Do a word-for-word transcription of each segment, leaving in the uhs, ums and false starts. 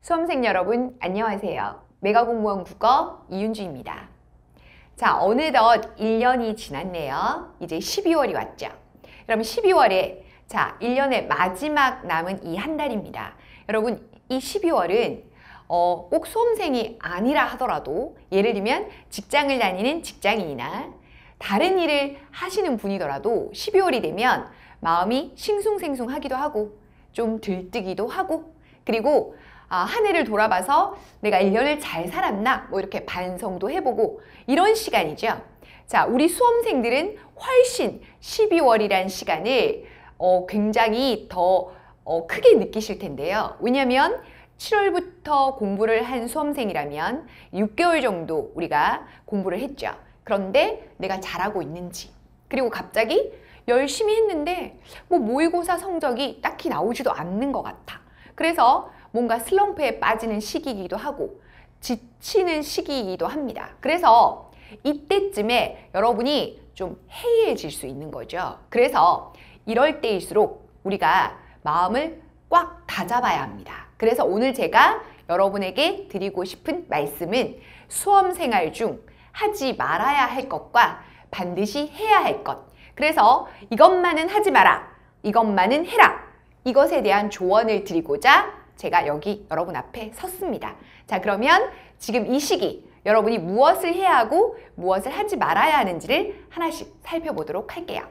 수험생 여러분 안녕하세요. 메가공무원 국어 이윤주입니다. 자, 어느덧 일 년이 지났네요. 이제 십이월이 왔죠. 여러분 십이월에 자 일 년의 마지막 남은 이 한 달입니다. 여러분 이 십이월은 어, 꼭 수험생이 아니라 하더라도 예를 들면 직장을 다니는 직장인이나 다른 일을 하시는 분이더라도 십이월이 되면 마음이 싱숭생숭하기도 하고 좀 들뜨기도 하고 그리고 아, 한 해를 돌아봐서 내가 일 년을 잘 살았나 뭐 이렇게 반성도 해보고 이런 시간이죠. 자, 우리 수험생들은 훨씬 십이월이란 시간을 어, 굉장히 더 어, 크게 느끼실 텐데요. 왜냐하면 칠월부터 공부를 한 수험생이라면 육 개월 정도 우리가 공부를 했죠. 그런데 내가 잘하고 있는지 그리고 갑자기 열심히 했는데 뭐 모의고사 성적이 딱히 나오지도 않는 것 같아. 그래서 뭔가 슬럼프에 빠지는 시기이기도 하고 지치는 시기이기도 합니다. 그래서 이때쯤에 여러분이 좀 해이해질 수 있는 거죠. 그래서 이럴 때일수록 우리가 마음을 꽉 다잡아야 합니다. 그래서 오늘 제가 여러분에게 드리고 싶은 말씀은 수험생활 중 하지 말아야 할 것과 반드시 해야 할 것. 그래서 이것만은 하지 마라. 이것만은 해라. 이것에 대한 조언을 드리고자 제가 여기 여러분 앞에 섰습니다. 자, 그러면 지금 이 시기 여러분이 무엇을 해야 하고 무엇을 하지 말아야 하는지를 하나씩 살펴보도록 할게요.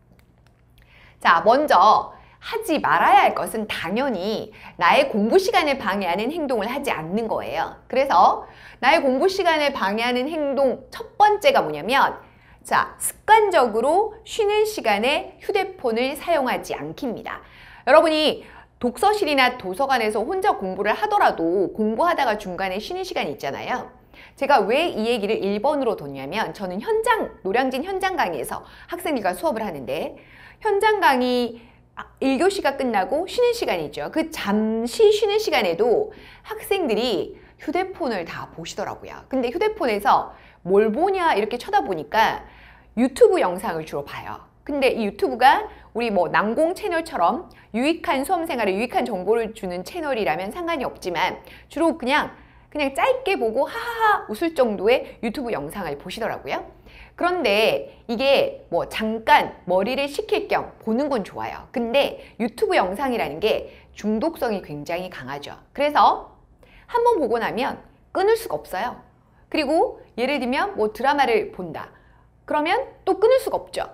자, 먼저 하지 말아야 할 것은 당연히 나의 공부 시간을 방해하는 행동을 하지 않는 거예요. 그래서 나의 공부 시간을 방해하는 행동 첫 번째가 뭐냐면 자, 습관적으로 쉬는 시간에 휴대폰을 사용하지 않기입니다. 여러분이 독서실이나 도서관에서 혼자 공부를 하더라도 공부하다가 중간에 쉬는 시간이 있잖아요. 제가 왜 이 얘기를 일 번으로 뒀냐면 저는 현장, 노량진 현장 강의에서 학생들과 수업을 하는데 현장 강의 일 교시가 끝나고 쉬는 시간이죠. 그 잠시 쉬는 시간에도 학생들이 휴대폰을 다 보시더라고요. 근데 휴대폰에서 뭘 보냐 이렇게 쳐다보니까 유튜브 영상을 주로 봐요. 근데 이 유튜브가 우리 뭐 난공 채널처럼 유익한 수험생활에 유익한 정보를 주는 채널이라면 상관이 없지만 주로 그냥 그냥 짧게 보고 하하하 웃을 정도의 유튜브 영상을 보시더라고요. 그런데 이게 뭐 잠깐 머리를 식힐 겸 보는 건 좋아요. 근데 유튜브 영상이라는 게 중독성이 굉장히 강하죠. 그래서 한번 보고 나면 끊을 수가 없어요. 그리고 예를 들면 뭐 드라마를 본다. 그러면 또 끊을 수가 없죠.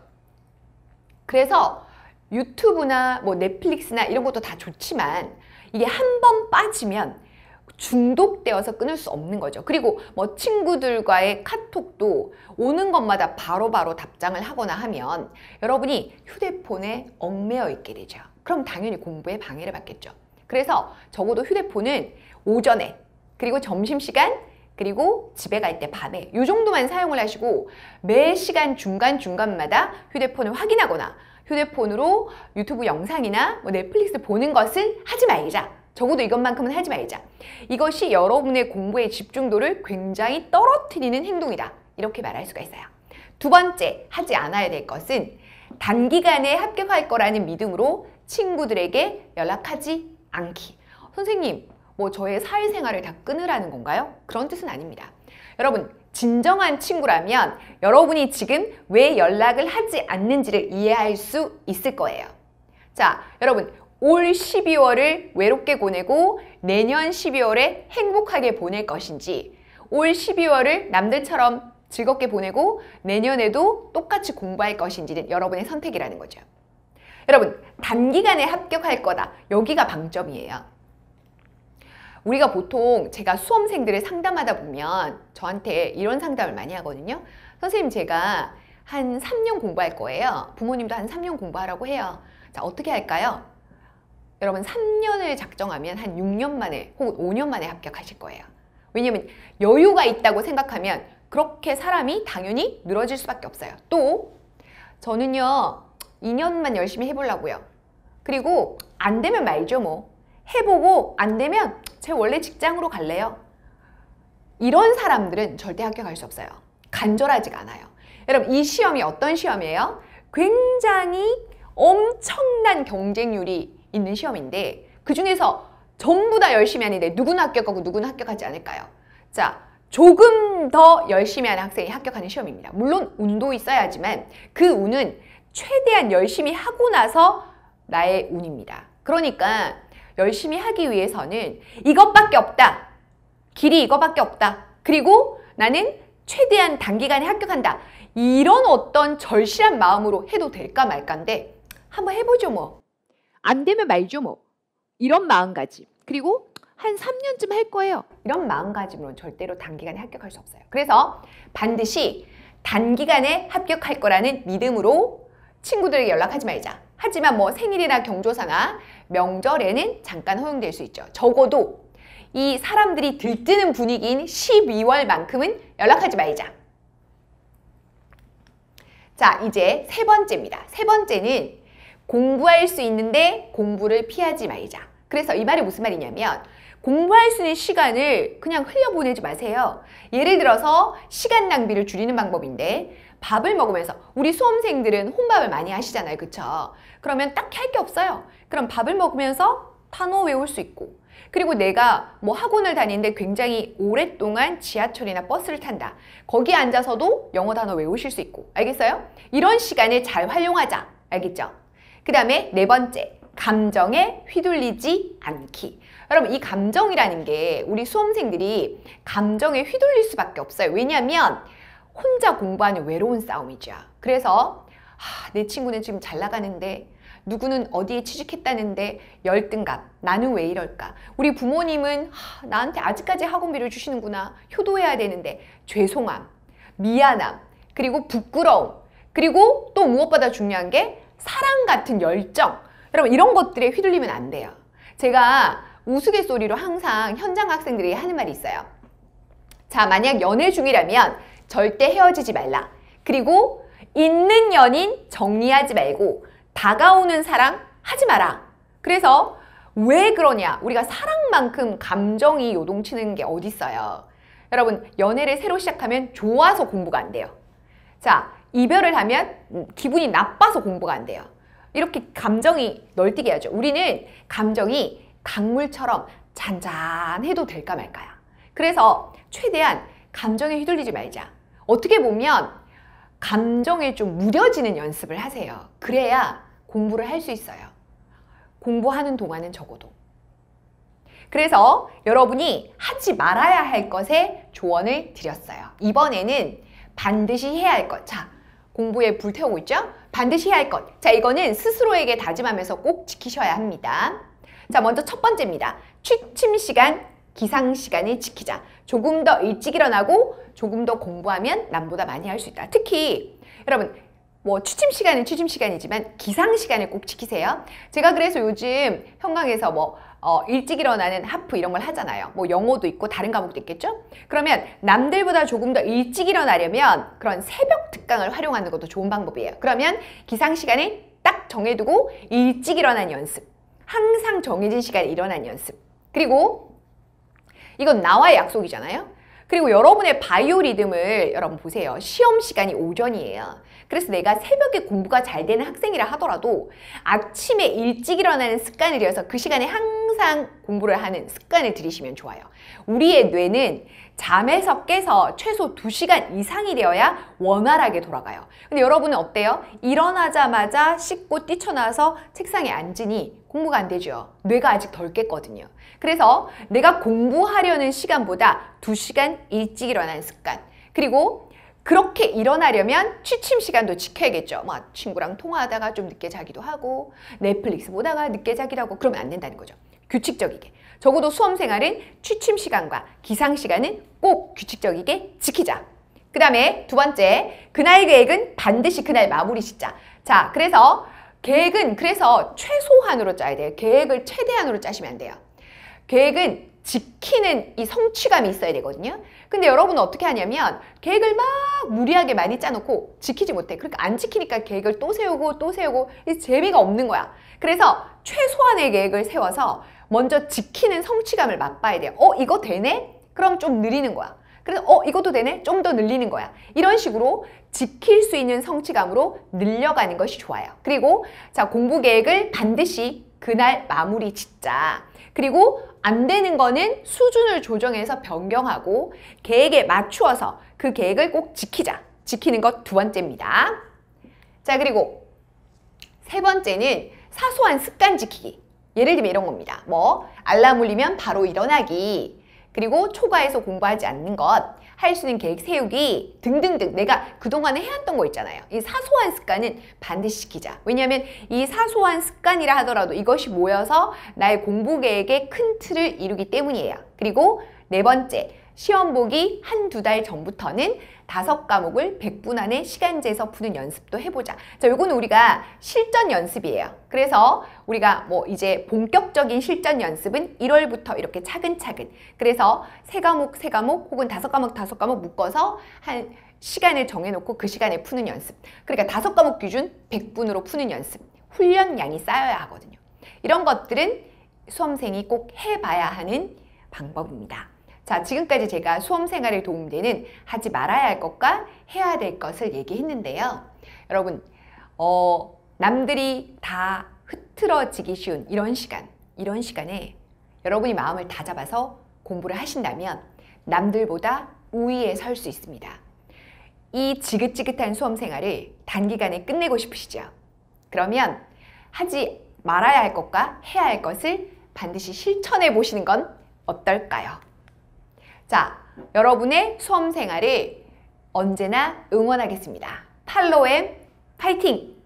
그래서 유튜브나 뭐 넷플릭스나 이런 것도 다 좋지만 이게 한 번 빠지면 중독되어서 끊을 수 없는 거죠. 그리고 뭐 친구들과의 카톡도 오는 것마다 바로바로 바로 답장을 하거나 하면 여러분이 휴대폰에 얽매여 있게 되죠. 그럼 당연히 공부에 방해를 받겠죠. 그래서 적어도 휴대폰은 오전에 그리고 점심시간 그리고 집에 갈 때 밤에 이 정도만 사용을 하시고 매 시간 중간중간마다 휴대폰을 확인하거나 휴대폰으로 유튜브 영상이나 뭐 넷플릭스 보는 것을 하지 말자. 적어도 이것만큼은 하지 말자. 이것이 여러분의 공부의 집중도를 굉장히 떨어뜨리는 행동이다. 이렇게 말할 수가 있어요. 두 번째, 하지 않아야 될 것은 단기간에 합격할 거라는 믿음으로 친구들에게 연락하지 않기. 선생님, 뭐 저의 사회생활을 다 끊으라는 건가요? 그런 뜻은 아닙니다. 여러분, 진정한 친구라면 여러분이 지금 왜 연락을 하지 않는지를 이해할 수 있을 거예요. 자, 여러분, 올 십이월을 외롭게 보내고 내년 십이월에 행복하게 보낼 것인지 올 십이월을 남들처럼 즐겁게 보내고 내년에도 똑같이 공부할 것인지는 여러분의 선택이라는 거죠. 여러분, 단기간에 합격할 거다. 여기가 방점이에요. 우리가 보통 제가 수험생들을 상담하다 보면 저한테 이런 상담을 많이 하거든요. 선생님, 제가 한 삼 년 공부할 거예요. 부모님도 한 삼 년 공부하라고 해요. 자, 어떻게 할까요? 여러분 삼 년을 작정하면 한 육 년 만에 혹은 오 년 만에 합격하실 거예요. 왜냐면 여유가 있다고 생각하면 그렇게 사람이 당연히 늘어질 수밖에 없어요. 또 저는요 이 년만 열심히 해보려고요. 그리고 안 되면 말죠 뭐. 해보고 안 되면 제 원래 직장으로 갈래요. 이런 사람들은 절대 합격할 수 없어요. 간절하지가 않아요. 여러분 이 시험이 어떤 시험이에요? 굉장히 엄청난 경쟁률이 있는 시험인데 그 중에서 전부 다 열심히 하는데 누구는 합격하고 누구는 합격하지 않을까요? 자, 조금 더 열심히 하는 학생이 합격하는 시험입니다. 물론 운도 있어야지만 그 운은 최대한 열심히 하고 나서 나의 운입니다. 그러니까 열심히 하기 위해서는 이것밖에 없다. 길이 이거밖에 없다. 그리고 나는 최대한 단기간에 합격한다. 이런 어떤 절실한 마음으로 해도 될까 말까인데 한번 해보죠 뭐. 안 되면 말죠 뭐. 이런 마음가짐. 그리고 한 삼 년쯤 할 거예요. 이런 마음가짐으로는 절대로 단기간에 합격할 수 없어요. 그래서 반드시 단기간에 합격할 거라는 믿음으로 친구들에게 연락하지 말자. 하지만 뭐 생일이나 경조사나 명절에는 잠깐 허용될 수 있죠. 적어도 이 사람들이 들뜨는 분위기인 십이월만큼은 연락하지 말자. 자, 이제 세 번째입니다. 세 번째는 공부할 수 있는데 공부를 피하지 말자. 그래서 이 말이 무슨 말이냐면 공부할 수 있는 시간을 그냥 흘려보내지 마세요. 예를 들어서 시간 낭비를 줄이는 방법인데 밥을 먹으면서 우리 수험생들은 혼밥을 많이 하시잖아요. 그쵸? 그러면 딱히 할 게 없어요. 그럼 밥을 먹으면서 단어 외울 수 있고 그리고 내가 뭐 학원을 다니는데 굉장히 오랫동안 지하철이나 버스를 탄다. 거기에 앉아서도 영어 단어 외우실 수 있고 알겠어요? 이런 시간을 잘 활용하자. 알겠죠? 그 다음에 네 번째, 감정에 휘둘리지 않기. 여러분 이 감정이라는 게 우리 수험생들이 감정에 휘둘릴 수밖에 없어요. 왜냐하면 혼자 공부하는 외로운 싸움이죠. 그래서 하, 내 친구는 지금 잘 나가는데 누구는 어디에 취직했다는데 열등감, 나는 왜 이럴까? 우리 부모님은 하, 나한테 아직까지 학원비를 주시는구나. 효도해야 되는데 죄송함, 미안함, 그리고 부끄러움, 그리고 또 무엇보다 중요한 게 사랑 같은 열정. 여러분 이런 것들에 휘둘리면 안 돼요. 제가 우스갯소리로 항상 현장 학생들이 하는 말이 있어요. 자, 만약 연애 중이라면 절대 헤어지지 말라. 그리고 있는 연인 정리하지 말고 다가오는 사랑 하지 마라. 그래서 왜 그러냐? 우리가 사랑만큼 감정이 요동치는 게 어디 있어요? 여러분 연애를 새로 시작하면 좋아서 공부가 안 돼요. 자, 이별을 하면 기분이 나빠서 공부가 안 돼요. 이렇게 감정이 널뛰게 하죠. 우리는 감정이 강물처럼 잔잔해도 될까 말까야. 그래서 최대한 감정에 휘둘리지 말자. 어떻게 보면 감정에 좀 무뎌지는 연습을 하세요. 그래야 공부를 할 수 있어요. 공부하는 동안은 적어도. 그래서 여러분이 하지 말아야 할 것에 조언을 드렸어요. 이번에는 반드시 해야 할 것. 자, 공부에 불태우고 있죠? 반드시 해야 할 것. 자, 이거는 스스로에게 다짐하면서 꼭 지키셔야 합니다. 자, 먼저 첫 번째입니다. 취침 시간, 기상 시간을 지키자. 조금 더 일찍 일어나고 조금 더 공부하면 남보다 많이 할 수 있다. 특히 여러분 뭐 취침 시간은 취침 시간이지만 기상 시간을 꼭 지키세요. 제가 그래서 요즘 현강에서 뭐 어, 일찍 일어나는 하프 이런 걸 하잖아요. 뭐 영어도 있고 다른 과목도 있겠죠? 그러면 남들보다 조금 더 일찍 일어나려면 그런 새벽 특강을 활용하는 것도 좋은 방법이에요. 그러면 기상 시간을 딱 정해두고 일찍 일어나는 연습. 항상 정해진 시간에 일어나는 연습. 그리고 이건 나와의 약속이잖아요. 그리고 여러분의 바이오 리듬을 여러분 보세요. 시험 시간이 오전이에요. 그래서 내가 새벽에 공부가 잘 되는 학생이라 하더라도 아침에 일찍 일어나는 습관을 들여서 그 시간에 항상 공부를 하는 습관을 들이시면 좋아요. 우리의 뇌는 잠에서 깨서 최소 두 시간 이상이 되어야 원활하게 돌아가요. 근데 여러분은 어때요? 일어나자마자 씻고 뛰쳐나와서 책상에 앉으니 공부가 안 되죠. 뇌가 아직 덜 깼거든요. 그래서 내가 공부하려는 시간보다 두 시간 일찍 일어나는 습관. 그리고 그렇게 일어나려면 취침 시간도 지켜야겠죠. 뭐 친구랑 통화하다가 좀 늦게 자기도 하고 넷플릭스 보다가 늦게 자기도 하고 그러면 안 된다는 거죠. 규칙적이게. 적어도 수험생활은 취침 시간과 기상 시간은 꼭 규칙적이게 지키자. 그 다음에 두 번째, 그날 계획은 반드시 그날 마무리 짓자. 자, 그래서 계획은 그래서 최소한으로 짜야 돼요. 계획을 최대한으로 짜시면 안 돼요. 계획은 지키는 이 성취감이 있어야 되거든요. 근데 여러분은 어떻게 하냐면 계획을 막 무리하게 많이 짜놓고 지키지 못해. 그러니까 안 지키니까 계획을 또 세우고 또 세우고 재미가 없는 거야. 그래서 최소한의 계획을 세워서 먼저 지키는 성취감을 맛봐야 돼요. 어, 이거 되네? 그럼 좀 느리는 거야. 그래서 어, 이것도 되네? 좀 더 늘리는 거야. 이런 식으로 지킬 수 있는 성취감으로 늘려가는 것이 좋아요. 그리고 자, 공부 계획을 반드시 그날 마무리 짓자. 그리고 안 되는 거는 수준을 조정해서 변경하고 계획에 맞추어서 그 계획을 꼭 지키자. 지키는 것 두 번째입니다. 자, 그리고 세 번째는 사소한 습관 지키기. 예를 들면 이런 겁니다. 뭐 알람 울리면 바로 일어나기, 그리고 초과해서 공부하지 않는 것, 할 수 있는 계획 세우기 등등등. 내가 그동안에 해왔던 거 있잖아요. 이 사소한 습관은 반드시 지키자. 왜냐하면 이 사소한 습관이라 하더라도 이것이 모여서 나의 공부 계획의 큰 틀을 이루기 때문이에요. 그리고 네 번째, 시험 보기 한두 달 전부터는 다섯 과목을 백 분 안에 시간제에서 푸는 연습도 해보자. 자, 요거는 우리가 실전 연습이에요. 그래서 우리가 뭐 이제 본격적인 실전 연습은 일월부터 이렇게 차근차근. 그래서 세 과목 세 과목 혹은 다섯 과목 다섯 과목 묶어서 한 시간을 정해놓고 그 시간에 푸는 연습. 그러니까 다섯 과목 기준 백 분으로 푸는 연습. 훈련량이 쌓여야 하거든요. 이런 것들은 수험생이 꼭 해봐야 하는 방법입니다. 자, 지금까지 제가 수험생활에 도움되는 하지 말아야 할 것과 해야 될 것을 얘기했는데요. 여러분, 어, 남들이 다 흐트러지기 쉬운 이런 시간, 이런 시간에 여러분이 마음을 다잡아서 공부를 하신다면 남들보다 우위에 설 수 있습니다. 이 지긋지긋한 수험생활을 단기간에 끝내고 싶으시죠? 그러면 하지 말아야 할 것과 해야 할 것을 반드시 실천해 보시는 건 어떨까요? 자, 여러분의 수험생활을 언제나 응원하겠습니다. 팔로우엠 파이팅!